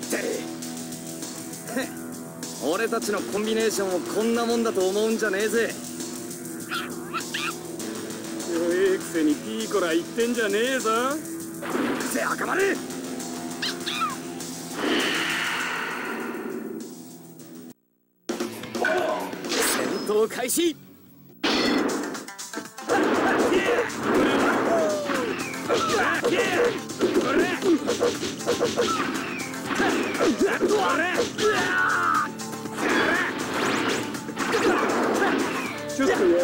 俺たちのコンビネーションをこんなもんだと思うんじゃねえぜ。 弱えくせにピーコラ言ってんじゃねえぞ。 せ赤丸、戦闘開始。 ちょっと休ま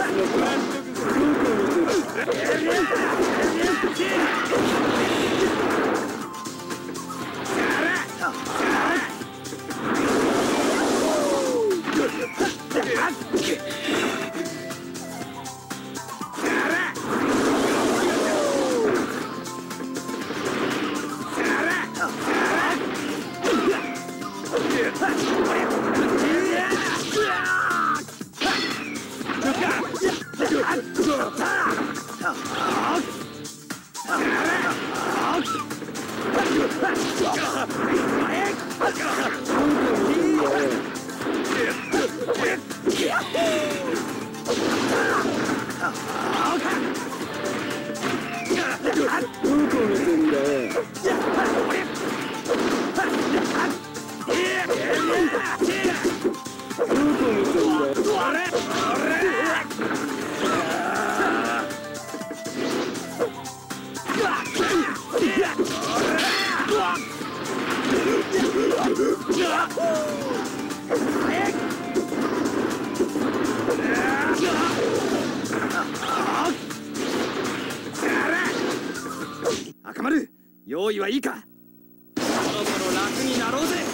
赤丸、用意はいいか。そろそろ楽になろうぜ。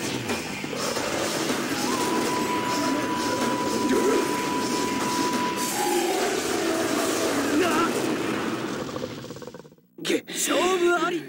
勝負あり。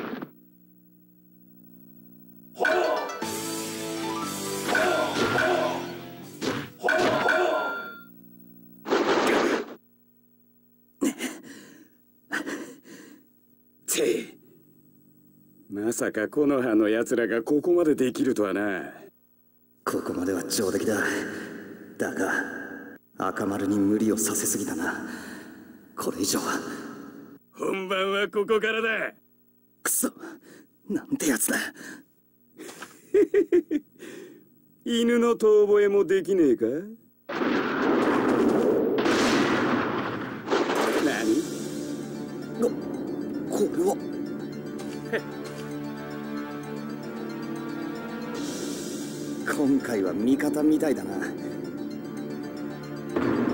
まさか木の葉の奴らがここまでできるとはな。 ここまでは上出来だ。だが赤丸に無理をさせすぎたな。これ以上は。 本番はここからだ。 くそ、なんてやつだ。 犬の遠吠えもできねえか。何？ これは。今回は味方みたいだな。